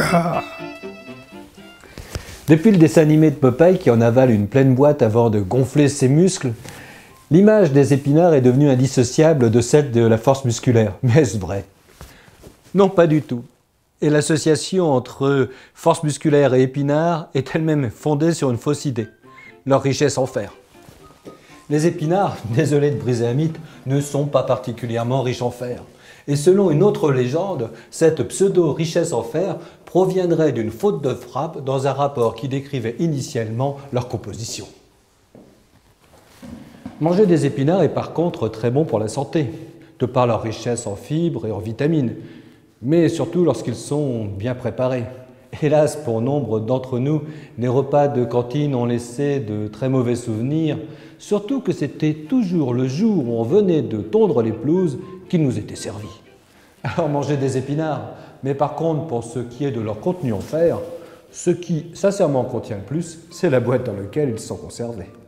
Depuis le dessin animé de Popeye qui en avale une pleine boîte avant de gonfler ses muscles, l'image des épinards est devenue indissociable de celle de la force musculaire. Mais est-ce vrai? Non, pas du tout. Et l'association entre force musculaire et épinards est elle-même fondée sur une fausse idée, leur richesse en fer. Les épinards, désolé de briser un mythe, ne sont pas particulièrement riches en fer. Et selon une autre légende, cette pseudo-richesse en fer proviendrait d'une faute de frappe dans un rapport qui décrivait initialement leur composition. Manger des épinards est par contre très bon pour la santé, de par leur richesse en fibres et en vitamines, mais surtout lorsqu'ils sont bien préparés. Hélas, pour nombre d'entre nous, les repas de cantine ont laissé de très mauvais souvenirs, surtout que c'était toujours le jour où on venait de tondre les pelouses qu'ils nous étaient servis. Alors mangez des épinards, mais par contre, pour ce qui est de leur contenu en fer, ce qui sincèrement contient le plus, c'est la boîte dans laquelle ils sont conservés.